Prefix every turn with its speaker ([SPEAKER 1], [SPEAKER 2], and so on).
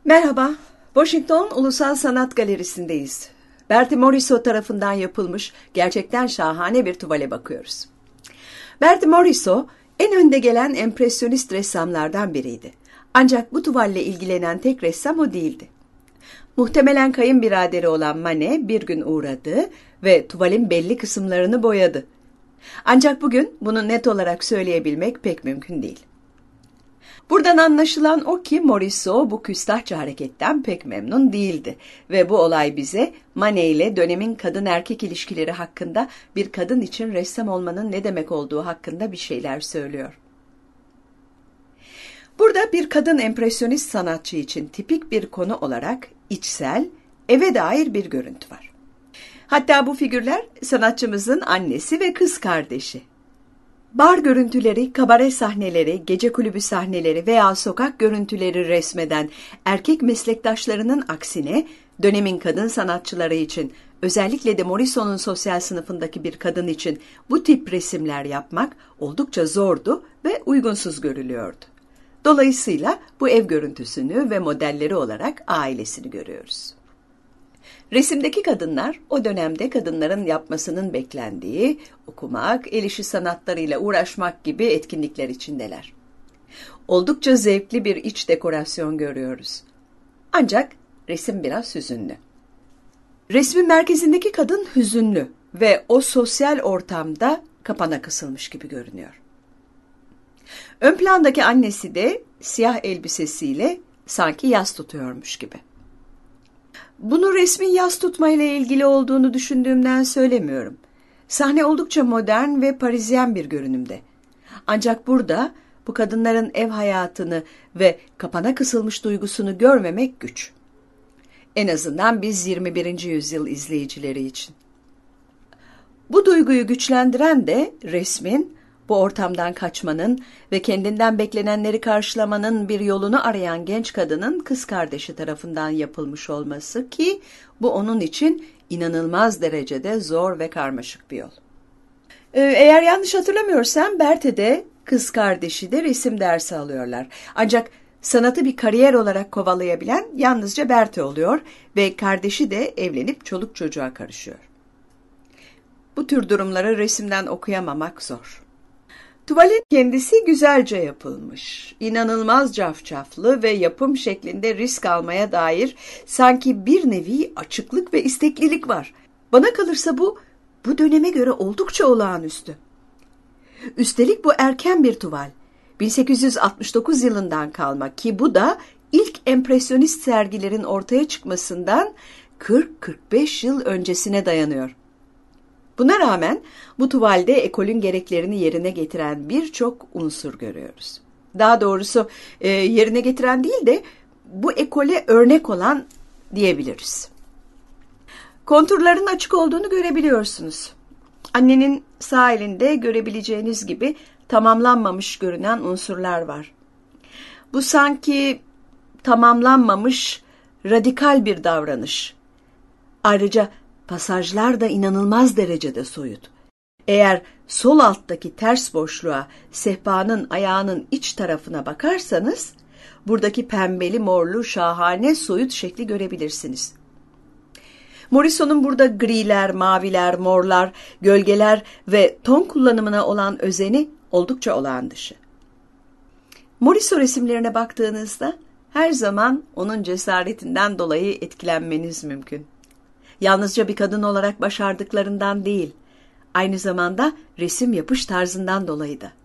[SPEAKER 1] Merhaba, Washington Ulusal Sanat Galerisi'ndeyiz. Bertie Morisot tarafından yapılmış gerçekten şahane bir tuvale bakıyoruz. Bertie Morisot en önde gelen empresyonist ressamlardan biriydi. Ancak bu tuvalle ilgilenen tek ressam o değildi. Muhtemelen kayınbiraderi olan Manet bir gün uğradı ve tuvalin belli kısımlarını boyadı. Ancak bugün bunu net olarak söyleyebilmek pek mümkün değil. Buradan anlaşılan o ki Morisot bu küstahça hareketten pek memnun değildi ve bu olay bize Manet ile dönemin kadın-erkek ilişkileri hakkında bir kadın için ressam olmanın ne demek olduğu hakkında bir şeyler söylüyor. Burada bir kadın empresyonist sanatçı için tipik bir konu olarak içsel, eve dair bir görüntü var. Hatta bu figürler sanatçımızın annesi ve kız kardeşi. Bar görüntüleri, kabare sahneleri, gece kulübü sahneleri veya sokak görüntüleri resmeden erkek meslektaşlarının aksine dönemin kadın sanatçıları için, özellikle de Morisot'un sosyal sınıfındaki bir kadın için bu tip resimler yapmak oldukça zordu ve uygunsuz görülüyordu. Dolayısıyla bu ev görüntüsünü ve modelleri olarak ailesini görüyoruz. Resimdeki kadınlar o dönemde kadınların yapmasının beklendiği okumak, el işi sanatlarıyla uğraşmak gibi etkinlikler içindeler. Oldukça zevkli bir iç dekorasyon görüyoruz. Ancak resim biraz hüzünlü. Resmin merkezindeki kadın hüzünlü ve o sosyal ortamda kapana kısılmış gibi görünüyor. Ön plandaki annesi de siyah elbisesiyle sanki yas tutuyormuş gibi. Bunu resmin yas tutmayla ilgili olduğunu düşündüğümden söylemiyorum. Sahne oldukça modern ve Parisyen bir görünümde. Ancak burada bu kadınların ev hayatını ve kapana kısılmış duygusunu görmemek güç. En azından biz 21. yüzyıl izleyicileri için. Bu duyguyu güçlendiren de resmin, bu ortamdan kaçmanın ve kendinden beklenenleri karşılamanın bir yolunu arayan genç kadının kız kardeşi tarafından yapılmış olması ki bu onun için inanılmaz derecede zor ve karmaşık bir yol. Eğer yanlış hatırlamıyorsam Bertie de kız kardeşi de resim dersi alıyorlar. Ancak sanatı bir kariyer olarak kovalayabilen yalnızca Bertie oluyor ve kardeşi de evlenip çoluk çocuğa karışıyor. Bu tür durumları resimden okuyamamak zor. Tuvalin kendisi güzelce yapılmış, inanılmaz cafcaflı ve yapım şeklinde risk almaya dair sanki bir nevi açıklık ve isteklilik var. Bana kalırsa bu döneme göre oldukça olağanüstü. Üstelik bu erken bir tuval, 1869 yılından kalma ki bu da ilk empresyonist sergilerin ortaya çıkmasından 40-45 yıl öncesine dayanıyor. Buna rağmen bu tuvalde ekolün gereklerini yerine getiren birçok unsur görüyoruz. Daha doğrusu yerine getiren değil de bu ekole örnek olan diyebiliriz. Konturların açık olduğunu görebiliyorsunuz. Annenin sağ elinde görebileceğiniz gibi tamamlanmamış görünen unsurlar var. Bu sanki tamamlanmamış radikal bir davranış. Ayrıca pasajlar da inanılmaz derecede soyut. Eğer sol alttaki ters boşluğa sehpanın ayağının iç tarafına bakarsanız, buradaki pembeli morlu şahane soyut şekli görebilirsiniz. Morisot'un burada griler, maviler, morlar, gölgeler ve ton kullanımına olan özeni oldukça olağan dışı. Morisot resimlerine baktığınızda her zaman onun cesaretinden dolayı etkilenmeniz mümkün. Yalnızca bir kadın olarak başardıklarından değil, aynı zamanda resim yapış tarzından dolayı da.